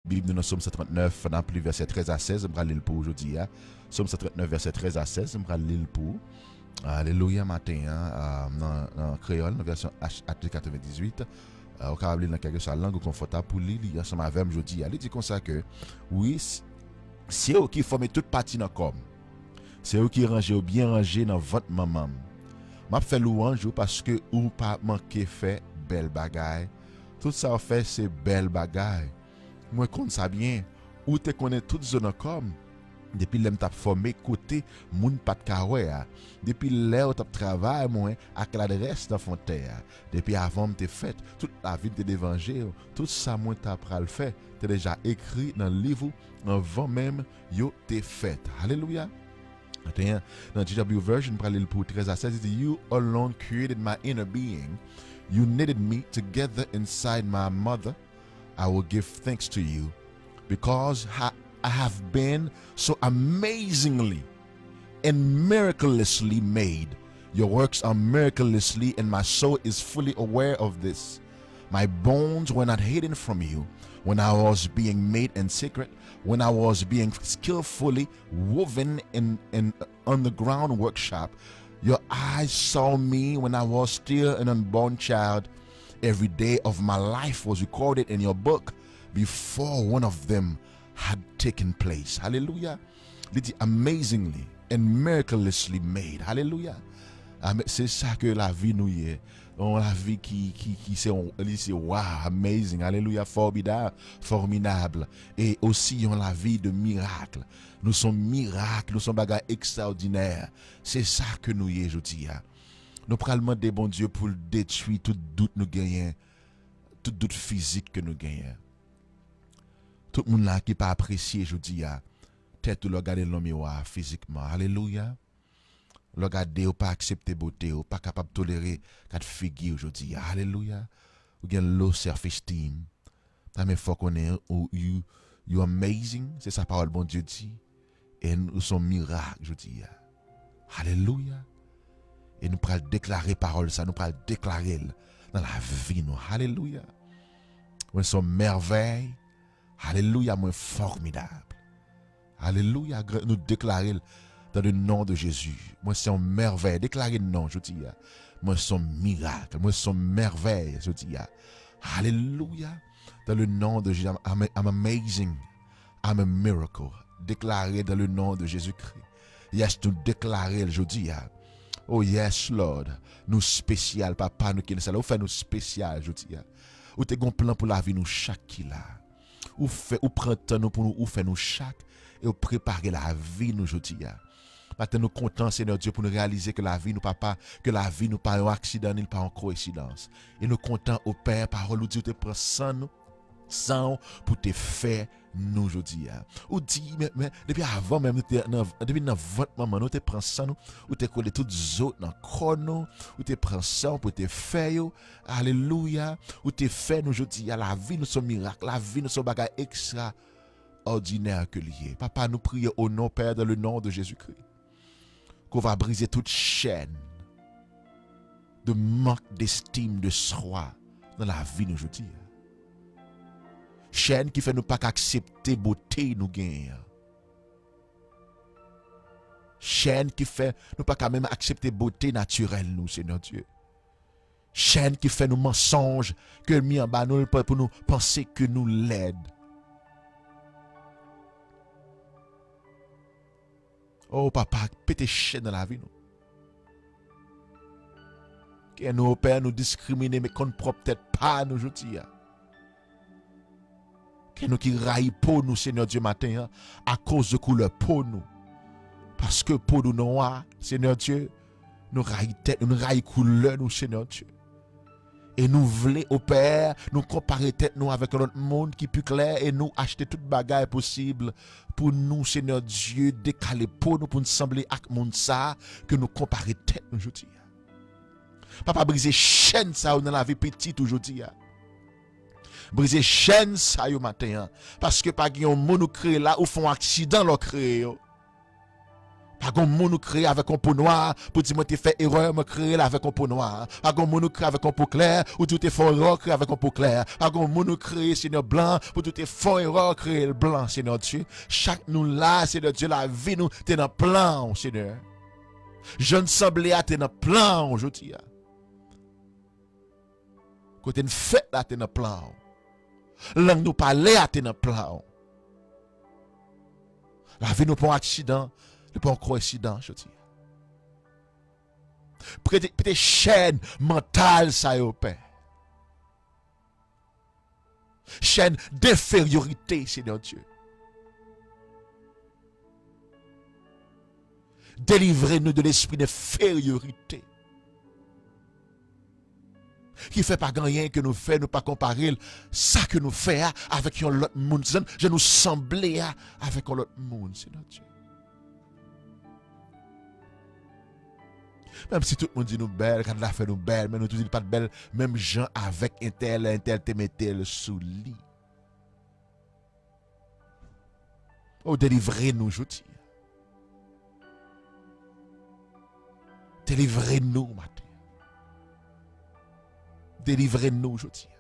Bible nous dans Somme 139, dans plus verset 13 à 16, je vais lire pour aujourd'hui. Somme 139, verset 13 à 16, je vais lire pour. Alléluia matin, dans créole, dans version H98. Au cas où dans quelque chose langue confortable pour lire ensemble avec moi aujourd'hui. Il dit comme ça que oui, c'est eux qui forment toute partie dans comme. C'est eux qui rangent ou bien rangé dans votre maman. M'a fait louange parce que ou pas manquer fait belle bagaille. Tout ça fait c'est belle bagaille. Moi compte ça bien. Ou te connais toute zone comme. Depuis l'em t'a formé côté moun pat kawe depuis l'heure t'a travail moi avec l'adresse dans frontière depuis avant m'te fait toute la vie de l'évangile tout ça moi t'a pral fait t'es déjà écrit dans le livre avant même yo t'es fait alléluia. Dans GW version pral pour 13 à 16 il dit you alone created my inner being you knitted me together inside my mother I will give thanks to you because I have been so amazingly and miraculously made. Your works are miraculously, and my soul is fully aware of this. My bones were not hidden from you when I was being made in secret, when I was being skillfully woven in underground workshop. Your eyes saw me when I was still an unborn child. Every day of my life was recorded in your book before one of them had taken place. Hallelujah. Il dit amazingly and miraculously made. Hallelujah. C'est ça que la vie nous est. La vie qui c'est wow, amazing. Hallelujah, formidable. Et aussi on la vie de miracle. Nous sommes miracles, nous sommes bagages extraordinaires. C'est ça que nous y est aujourd'hui. Nous prenons demander bon Dieu pour détruire tout doute nous gagnons, tout doute physique que nous gagnons. Tout le monde là qui pas apprécié aujourd'hui tête le regarder dans le miroir physiquement alléluia le regarder ou pas accepter beauté ou pas capable de tolérer quatre figure aujourd'hui alléluia ou gain low self esteem ta mais faut connaître you amazing c'est sa parole bon Dieu dit et nous sommes miracles aujourd'hui alléluia et nous pourrons déclarer parole ça nous pourrons déclarer dans la vie nous alléluia nous sommes merveilles. Alléluia, moi formidable. Alléluia, nous déclarer dans le nom de Jésus. Moi, c'est un merveille. Déclarer le nom, je dis. Moi, c'est un miracle. Moi, c'est un merveille, je dis. Alléluia, dans le nom de Jésus. I'm amazing. I'm a miracle. Déclarer dans le nom de Jésus-Christ. Yes, nous déclarer, je dis. Oh yes, Lord. Nous spécial, papa, nous qui nous salue. Ou fait nous spécial, je dis. Ou t'es un plan pour la vie, nous chaque qui là. Ou prend temps nous pour nous ou fait nous chaque et ou préparer la vie nous aujourd'hui. Maintenant nous contents Seigneur Dieu pour nous réaliser que la vie nous pas que la vie nous pas un accident ni pas en coïncidence. Et nous contents au Père parole Dieu te prend sans nous sans pour te faire nous aujourd'hui. Ou dit mais depuis avant même depuis dans votre maman nous te prend sans nous ou te coller toutes autres dans corps nous ou te prend sans pour te faire alléluia ou te fait nous aujourd'hui la vie nous sommes miracle la vie nous sommes bagages extraordinaires que lié. Papa nous prions au nom Père dans le nom de Jésus-Christ qu'on va briser toute chaîne de manque d'estime de soi dans la vie nous aujourd'hui. Chaîne qui fait nous pas accepter beauté nous gagne. Chaîne qui fait nous pas quand même accepter beauté naturelle nous Seigneur Dieu. Chaîne qui fait nous mensonges que mis en bas nous pour nous penser que nous l'aide. Oh papa, pété chaîne dans la vie nous. Que nous Père nous discriminer mais qu'on ne propre peut-être pas nous aujourd'hui. Que nous qui raillons pour nous, Seigneur Dieu, matin, à cause de couleur pour nous. Parce que pour nous noirs, Seigneur Dieu, nous raillons tête, nous raillons couleur, nous, Seigneur Dieu. Et nous voulons, au Père, nous comparer tête nous avec notre monde qui est plus clair et nous acheter toute bagaille possible pour nous, Seigneur Dieu, décaler pour nous sembler avec le monde ça, que nous comparer tête nous aujourd'hui. Papa, briser chaîne ça dans la vie petite aujourd'hui. Briser chaîne ça yo matin parce que pas un monde créé là ou font accident leur créé Pas comme nous créer avec un pot noir pour dire moi t'es fait erreur, me créer là avec un pot noir. Pas comme nous créer avec un pot clair ou tout est fort erreur créer avec un pot clair. Pas comme nous créer Seigneur blanc pour tout est fort erreur créer le blanc Seigneur Dieu. Chaque nous là Seigneur Dieu la vie nous t'es dans plan Seigneur. Jeune semblé à t'es dans plan aujourd'hui. Côté une fête là t'es dans plan. Langue nous parler à t'es dans plan. La vie nous pas un accident. Ce n'est pas un coïncidence, je dis. Peut-être chaîne mentale, ça y est, Père. Chaîne d'infériorité, Seigneur Dieu. Délivrez-nous de l'esprit d'infériorité. Qui fait pas rien que nous faisons, nous pas comparer ça que nous faisons avec l'autre monde. Je nous semblais avec l'autre monde, Seigneur Dieu. Même si tout le monde dit nous belle, quand la fait nous belle, mais nous tous dit pas de belle, même gens avec un tel te mettait le sous lit. Oh, délivrez-nous, je dis. Délivrez-nous, matin. Délivrez-nous, je dis.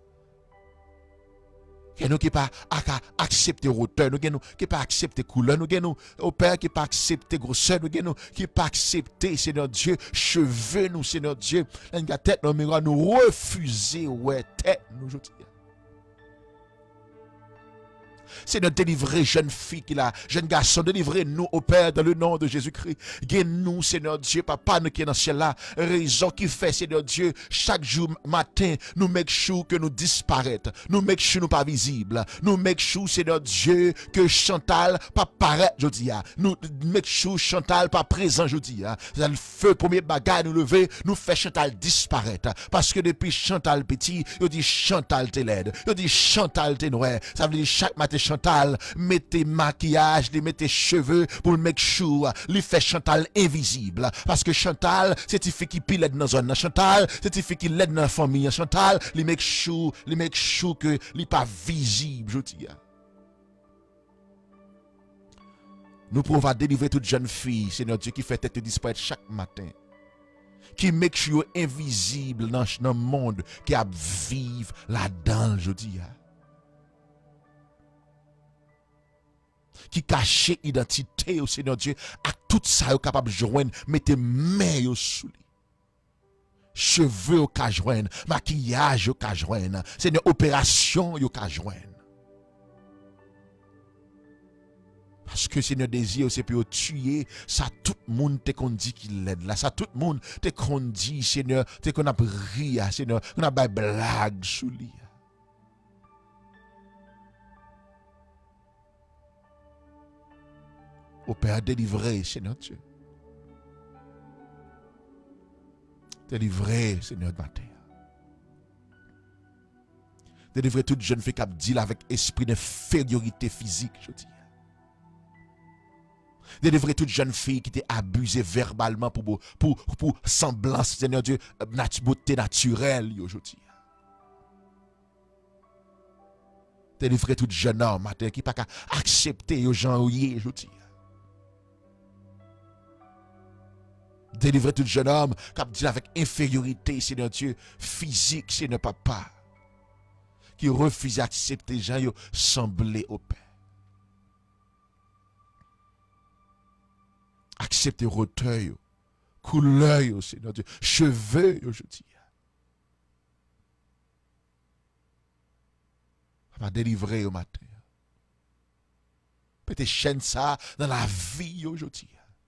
Nous qui pas accepter hauteur, nous qui pas accepter couleur, nous au Père qui pas accepter grosseur, nous qui pas accepter Seigneur Dieu cheveux nous Seigneur Dieu, la tête dans miroir nous refuser ouais tête nous je dis. Seigneur, délivrez jeune fille qui là, jeune garçon, délivrez-nous au Père dans le nom de Jésus-Christ. Guéris-nous, Seigneur Dieu, Papa, nous qui est dans le ciel là, raison qui fait, Seigneur Dieu, chaque jour matin, nous make sure que nous disparaître, nous make sure nous pas visibles, nous make sure, Seigneur Dieu, que Chantal pas paraître, je dis, nous make sure Chantal pas présent, je dis, le feu, premier bagage nous lever, nous fait Chantal disparaître, parce que depuis Chantal petit, il dit Chantal t'es laide, il dit Chantal t'es noire, ça veut dire chaque matin Chantal, mettez maquillage, mettez cheveux pour le make sure, lui fait Chantal invisible. Parce que Chantal, c'est une fille qui pile dans la zone. Chantal, c'est une fille qui l'aide dans la famille. Chantal, lui make sure que lui pas visible, je dis. Nous pouvons délivrer toute jeune fille, Seigneur Dieu, qui fait tête disparaître chaque matin. Qui make sure invisible dans le monde qui a vivre là-dedans, je dis. Qui cache identité au Seigneur Dieu, à tout ça, est capable de joindre, mettez mains sous lui. Cheveux au cas joindre, maquillage au cas joindre, Seigneur, opération au cas joindre. Parce que Seigneur désir, c'est pour tuer, ça tout le monde te qu'on dit qu'il l'aide là, ça tout le monde te qu'on dit, Seigneur, te qu'on a ri, Seigneur, qu'on a des blagues sous lui. Au Père, délivré, Seigneur Dieu. Délivré, Seigneur matin. Délivré toute jeune fille qui a dit avec esprit d'infériorité physique, je dis. Délivré toute jeune fille qui était abusée verbalement pour semblance, Seigneur Dieu, beauté naturelle, je dis. Délivré toute jeune homme matin qui n'a pas accepter les gens, je dis. Délivrer tout jeune homme qui a dit avec infériorité, Seigneur Dieu, physique, Seigneur Papa, qui refuse d'accepter les gens sembler au Père. Accepter hauteur, couleur, Seigneur Dieu, cheveux, je dis. Va délivrer au matin. Peut-être chaîne ça dans la vie aujourd'hui.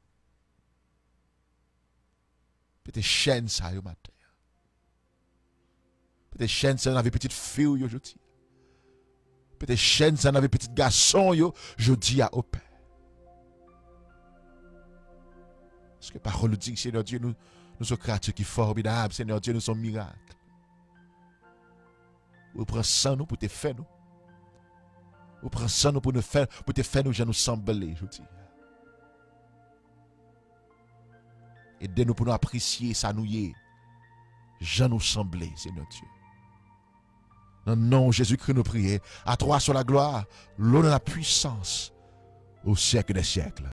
Peut-être chaîne ça au matin. Peut-être chaîne ça dans la petite fille aujourd'hui. Peut-être chaîne ça dans la petite garçon aujourd'hui à au Père. Parce que parole dit, Seigneur Dieu, nous sommes créatures qui sont formidables. Seigneur Dieu, nous sommes miracles. Vous prenez ça nous pour te faire nous. Vous prenez ça nous pour nous faire, pour te faire nous, je nous sembler, je dis. Aidez-nous pour nous apprécier ça nous y est. Je nous sembler, Seigneur Dieu. Dans le nom de Jésus-Christ, nous prions. À toi soit la gloire, l'honneur et la puissance au siècle des siècles.